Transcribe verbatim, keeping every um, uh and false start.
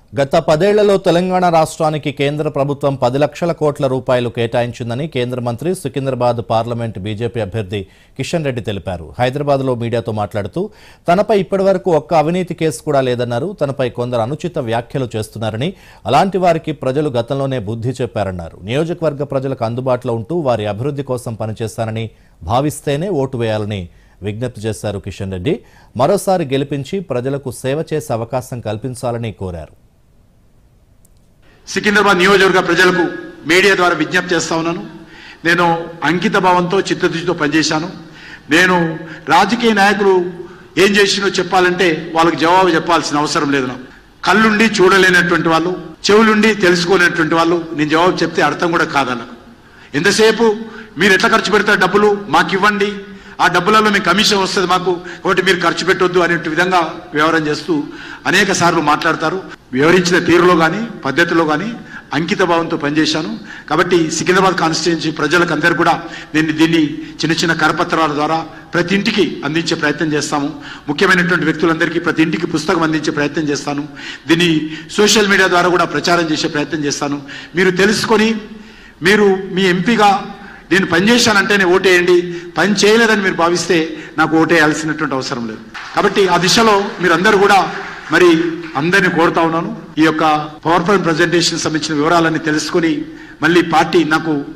గత పదేళ్లలో తెలంగాణ రాష్ట్రానికి కేంద్ర ప్రభుత్వం పది లక్షల కోట్ల రూపాయలు కేటాయించిందని కేంద్ర మంత్రి సికింద్రాబాద్ పార్లమెంట్ బీజేపీ అభ్యర్థి కిషన్ రెడ్డి తెలిపారు. హైదరాబాద్లో మీడియాతో మాట్లాడుతూ తనపై ఇప్పటివరకు ఒక్క అవినీతి కేసు కూడా లేదన్నారు. తనపై కొందరు అనుచిత వ్యాఖ్యలు చేస్తున్నారని, అలాంటి వారికి ప్రజలు గతంలోనే బుద్ధి చెప్పారన్నారు. నియోజకవర్గ ప్రజలకు అందుబాటులో ఉంటూ వారి అభివృద్ధి కోసం పనిచేస్తానని భావిస్తేనే ఓటు వేయాలని విజ్ఞప్తి చేశారు కిషన్ రెడ్డి. మరోసారి గెలిపించి ప్రజలకు సేవ చేసే అవకాశం కల్పించాలని కోరారు. సికింద్రాబాద్ నియోజకవర్గ ప్రజలకు మీడియా ద్వారా విజ్ఞప్తి చేస్తా ఉన్నాను. నేను అంకిత భావంతో చిత్తశుద్ధితో పనిచేశాను. నేను రాజకీయ నాయకులు ఏం చేసినో చెప్పాలంటే వాళ్ళకి జవాబు చెప్పాల్సిన అవసరం లేదు. నాకు కళ్ళుండి చూడలేనటువంటి వాళ్ళు, చెవులుండి తెలుసుకోలేనటువంటి వాళ్ళు నేను జవాబు చెప్తే అర్థం కూడా కాదన్న. ఎంతసేపు మీరు ఎట్లా ఖర్చు పెడతారు, డబ్బులు మాకు ఇవ్వండి, ఆ డబ్బులలో మీకు కమిషన్ వస్తుంది మాకు, కాబట్టి మీరు ఖర్చు పెట్టొద్దు అనే విధంగా వ్యవహారం చేస్తూ అనేక సార్లు మాట్లాడతారు. వివరించిన తీరులో కానీ పద్ధతిలో కానీ అంకిత భావంతో పనిచేశాను. కాబట్టి సికింద్రాబాద్ కాన్స్టిట్యుయెన్సీ ప్రజలకు అందరూ కూడా నేను దీన్ని చిన్న చిన్న కరపత్రాల ద్వారా ప్రతి ఇంటికి అందించే ప్రయత్నం చేస్తాము. ముఖ్యమైనటువంటి వ్యక్తులందరికీ ప్రతి ఇంటికి పుస్తకం అందించే ప్రయత్నం చేస్తాను. దీన్ని సోషల్ మీడియా ద్వారా కూడా ప్రచారం చేసే ప్రయత్నం చేస్తాను. మీరు తెలుసుకొని మీరు మీ ఎంపీగా నేను పనిచేశానంటేనే ఓటేయండి, పని చేయలేదని మీరు భావిస్తే నాకు ఓటేయాల్సినటువంటి అవసరం లేదు. కాబట్టి ఆ దిశలో మీరందరూ కూడా మరి అందరినీ కోరుతా ఉన్నాను. ఈ యొక్క పవర్ పాయింట్ ప్రజెంటేషన్ సంబంధించిన వివరాలన్నీ తెలుసుకొని మళ్ళీ పార్టీ నాకు